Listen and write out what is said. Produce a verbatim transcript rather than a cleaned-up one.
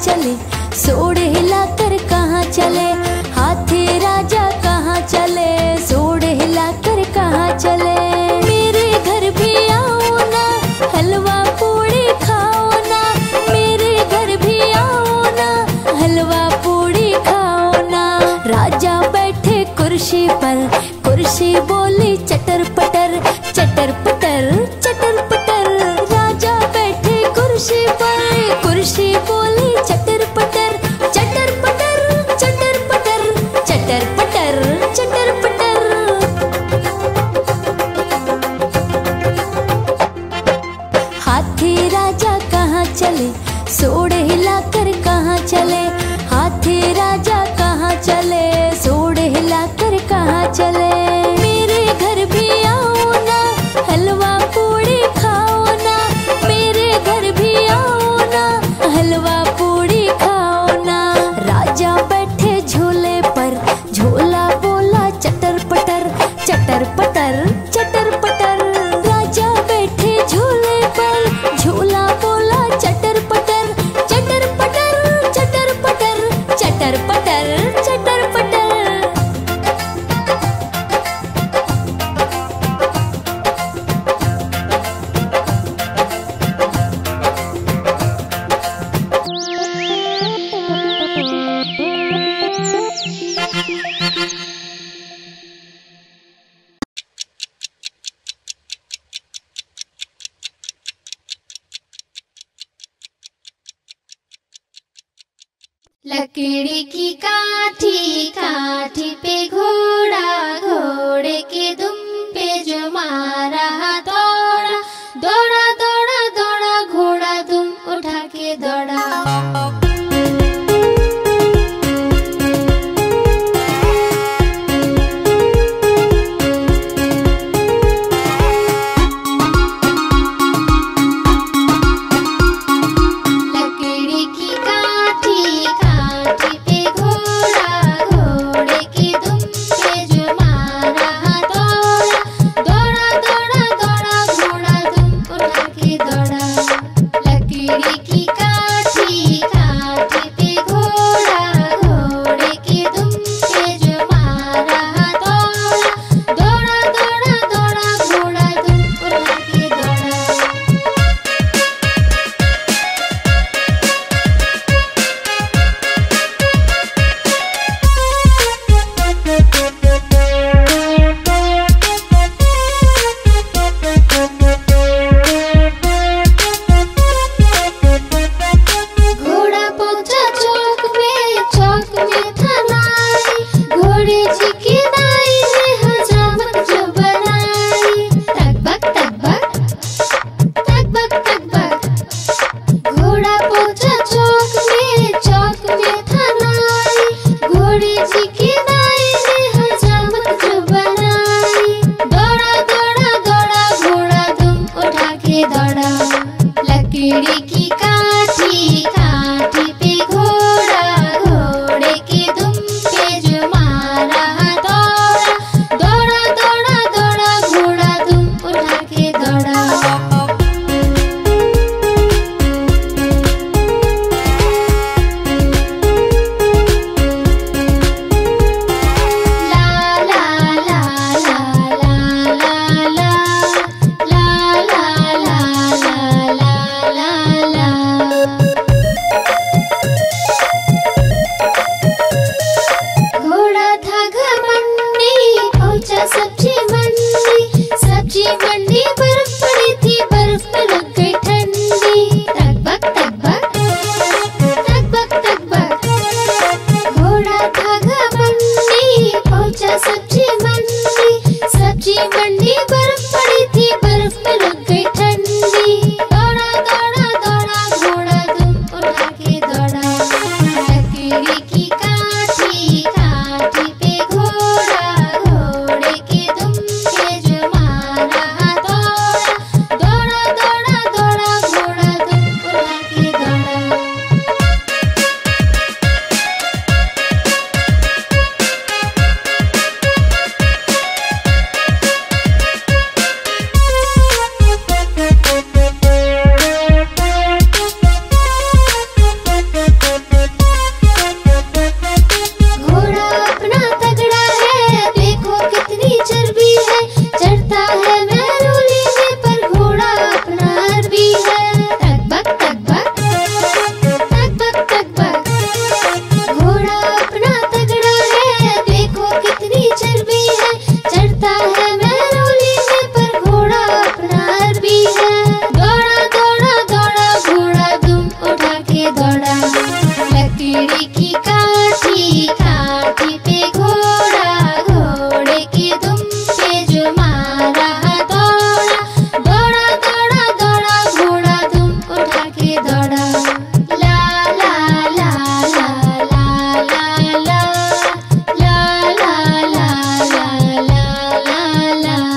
चले, सोड़ हिलाकर कहाँ चले, हाथी राजा कहाँ चले, सोड़ हिलाकर कहाँ चले। मेरे घर भी आओ ना, हलवा पूड़ी खाओ ना, मेरे घर भी आओ ना, हलवा पूड़ी खाओ ना। राजा बैठे कुर्सी पर, कुर्सी बोली चटर पटर, चटर पटर चटर पटर। राजा बैठे कुर्सी पर, कुर्सी बोली चटर पटर, चटर पटर चटर पटर, चटर पटर चटर पटर। हाथी राजा कहाँ चले, सोड़ हिलाकर कहाँ चले, हाथी राजा कहाँ चले, सोड़ हिलाकर कहाँ चले। मेरे घर भी आओ ना, हलवा पूड़ी खाओ ना, मेरे घर भी आओ ना, हलवा पूड़ी खाओ ना। राजा बैठे झूले पर, झूला बोला चटर पटर, चटर पटर चटर पटर। राजा बैठे झूले पर, झूला बोला चटर पटर, चटर पटर चटर पटर, चटर पटर चटर पटर। लकड़ी की काठी, काठी पे घोड़ा, घोड़े के दुम पे जो मारा, दौड़ा दौड़ा दौड़ा दौड़ा, घोड़ा दुम उठा के दौड़ा। सब्जी मंडी